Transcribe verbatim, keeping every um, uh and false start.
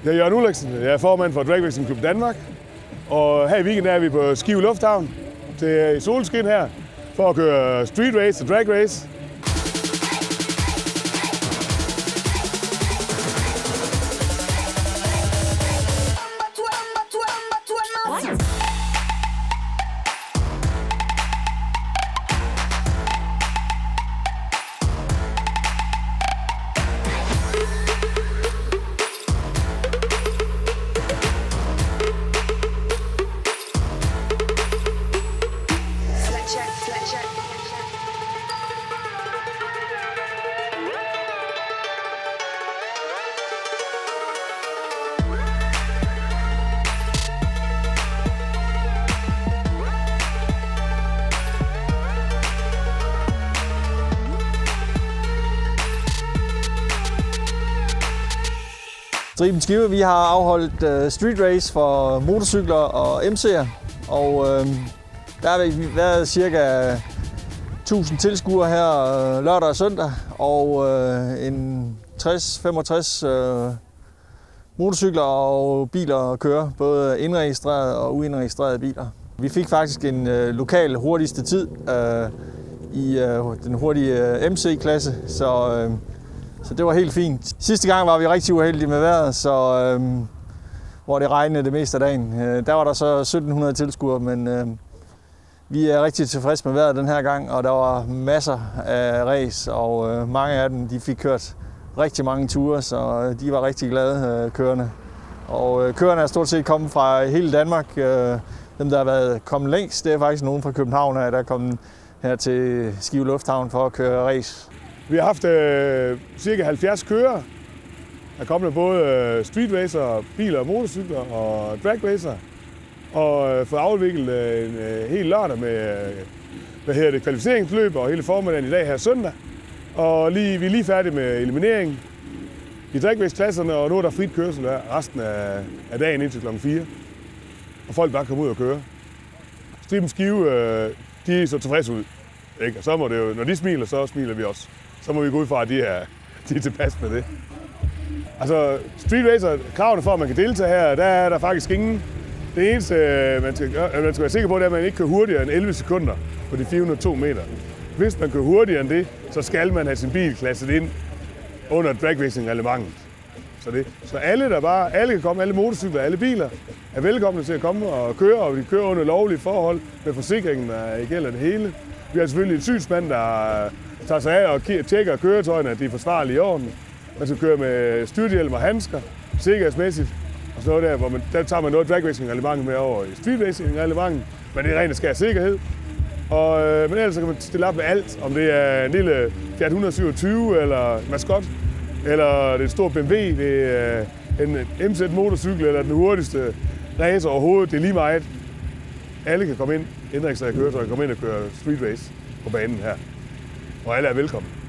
Jeg er Jørgen Ulriksen, jeg er formand for Drag Racing Club Danmark, og her i weekenden er vi på Skive Lufthavn til solskin her for at køre street race og drag race. Striben Skive, vi har afholdt uh, street race for motorcykler og M C'er, og uh, der har vi været cirka tusind tilskuere her uh, lørdag og søndag, og uh, en tres til femogtres uh, motorcykler og biler at køre, både indregistrerede og uindregistrerede biler. Vi fik faktisk en uh, lokal hurtigste tid uh, i uh, den hurtige uh, M C-klasse, så uh, Så det var helt fint. Sidste gang var vi rigtig uheldige med vejret, så, øhm, hvor det regnede det meste af dagen. Øh, der var der så sytten hundrede tilskuere, men øh, vi er rigtig tilfredse med vejret den her gang, og der var masser af race, og øh, mange af dem de fik kørt rigtig mange ture, så de var rigtig glade øh, kørende. Og øh, kørerne er stort set kommet fra hele Danmark. Øh, dem, der har været kommet længst, det er faktisk nogen fra København, der er kommet her til Skive Lufthavn for at køre race. Vi har haft øh, cirka halvfjerds kører. Der kommer både øh, street racer, biler og motorcykler og drag racer. Og øh, fået afviklet øh, en øh, hel lørdag med øh, hvad hedder det, kvalificeringsløb og hele formiddagen i dag her søndag. Og lige, vi er lige færdige med eliminering i drag race-klasserne, og nu er der frit kørsel her resten af, af dagen indtil klokken fire. Og folk bare kommer ud og køre. Striben Skive, øh, de er så tilfredse ud. Ikke? Og så må det jo, når de smiler, så smiler vi også. Så må vi gå ud fra, at de er, de er tilpas med det. Altså, street racer, kravene for, at man kan deltage her, der er der faktisk ingen. Det eneste, man skal, man skal være sikker på, det er, at man ikke kører hurtigere end elleve sekunder på de fire hundrede og to meter. Hvis man kører hurtigere end det, så skal man have sin bil klasset ind under drag racing-reglementet. Så, det, så alle, der bare, alle kan komme, alle motorcykler, alle biler, er velkomne til at komme og køre, og de kører under lovlige forhold med forsikringen, der gælder det hele. Vi har selvfølgelig en synsmand, der tager sig af og tjekker køretøjerne, at de er forsvarlige i orden. Man skal køre med styrthjelm og handsker, sikkerhedsmæssigt. Og sådan noget der, hvor man, der tager man noget drag racing-reglement med over i street racing-reglementet, men det er rent skær sikkerhed. Og, øh, men ellers så kan man stille op med alt, om det er en lille Fiat et hundrede og syvogtyve eller Mascot, eller det er en stor B M W, det er en M Z-motorcykel eller den hurtigste racer overhovedet. Det er lige meget. Alle kan komme ind, indregistrere køretøjer, komme ind og køre street race på banen her. Og alle er velkommen.